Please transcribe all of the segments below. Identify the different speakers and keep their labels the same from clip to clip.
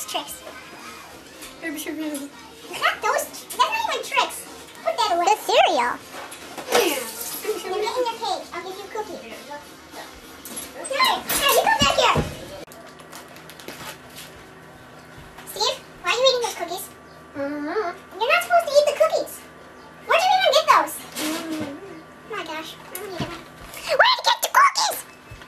Speaker 1: tricks. That's not even tricks. Put that away. The cereal. Get in your cage. I'll give you a cookie. Hey, you come back here. Steve, why are you eating those cookies? You're not supposed to eat the cookies. Where'd you even get those? Oh my gosh. I don't need them. Where'd you get the cookies?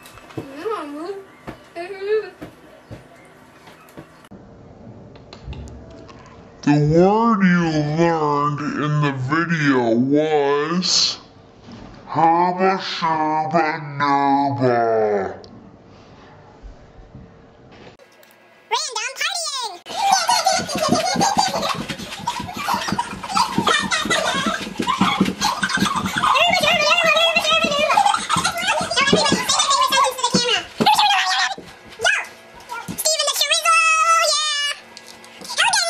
Speaker 2: The word you learned in the video was Herba Sherba Nerba.
Speaker 1: Random partying! Steven the chorizo, yeah!